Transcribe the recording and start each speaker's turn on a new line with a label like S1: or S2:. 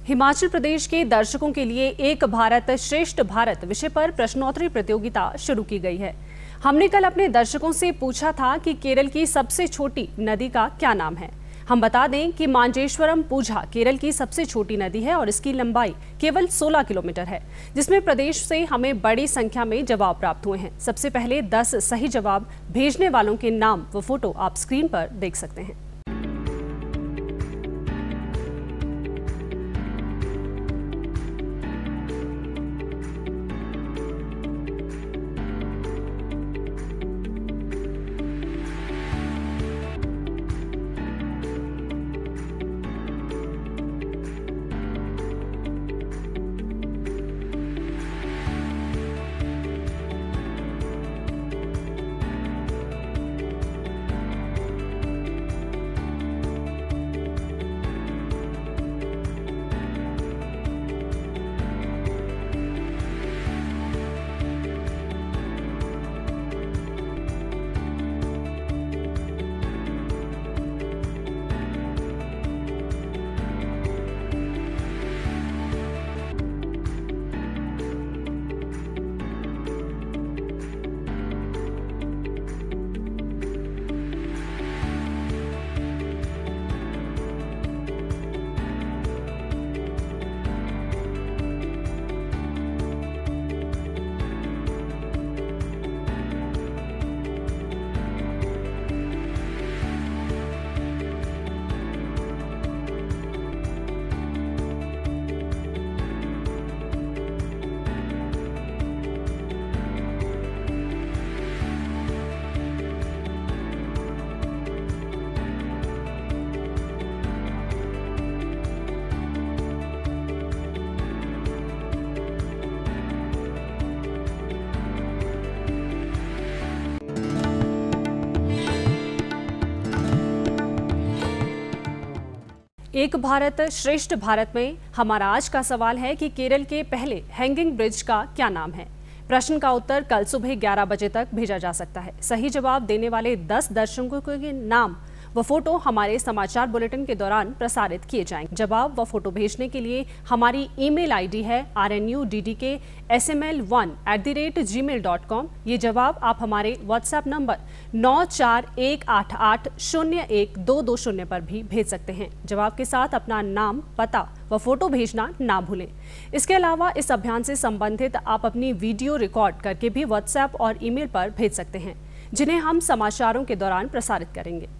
S1: हिमाचल प्रदेश के दर्शकों के लिए एक भारत श्रेष्ठ भारत विषय पर प्रश्नोत्तरी प्रतियोगिता शुरू की गई है। हमने कल अपने दर्शकों से पूछा था कि केरल की सबसे छोटी नदी का क्या नाम है। हम बता दें कि मांजेश्वरम पूझा केरल की सबसे छोटी नदी है और इसकी लंबाई केवल 16 किलोमीटर है, जिसमें प्रदेश से हमें बड़ी संख्या में जवाब प्राप्त हुए हैं। सबसे पहले 10 सही जवाब भेजने वालों के नाम व फोटो आप स्क्रीन पर देख सकते हैं। एक भारत श्रेष्ठ भारत में हमारा आज का सवाल है कि केरल के पहले हैंगिंग ब्रिज का क्या नाम है। प्रश्न का उत्तर कल सुबह 11 बजे तक भेजा जा सकता है। सही जवाब देने वाले 10 दर्शकों के नाम व फोटो हमारे समाचार बुलेटिन के दौरान प्रसारित किए जाएंगे। जवाब व फोटो भेजने के लिए हमारी ईमेल आईडी है rnuddksml1@gmail.com। ये जवाब आप हमारे व्हाट्सएप नंबर 9418801220 पर भी भेज सकते हैं। जवाब के साथ अपना नाम, पता व फोटो भेजना ना भूलें। इसके अलावा इस अभियान से संबंधित आप अपनी वीडियो रिकॉर्ड करके भी व्हाट्सएप और ईमेल पर भेज सकते हैं, जिन्हें हम समाचारों के दौरान प्रसारित करेंगे।